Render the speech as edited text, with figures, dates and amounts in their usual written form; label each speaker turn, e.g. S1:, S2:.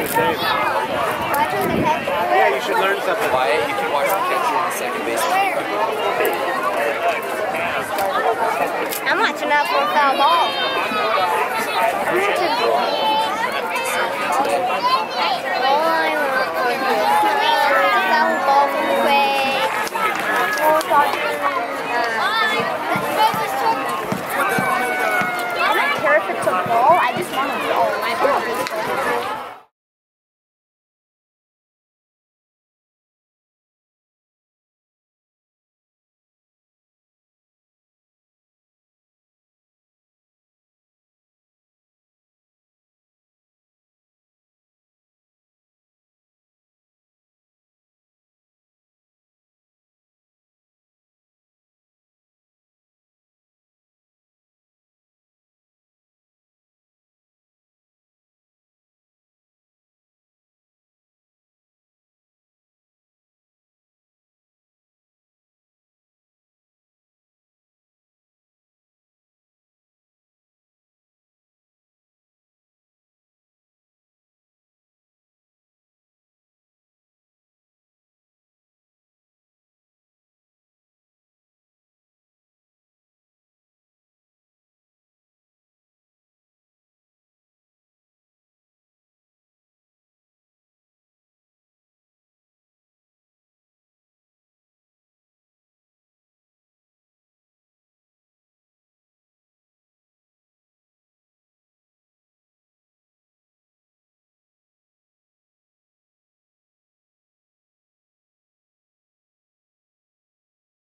S1: Yeah, you should learn something.
S2: Wyatt, you can watch the catcher in the second base.
S3: I'm watching out for a foul ball. All I want is a foul ball from the Quake. I don't care if it's a ball, I just want a ball.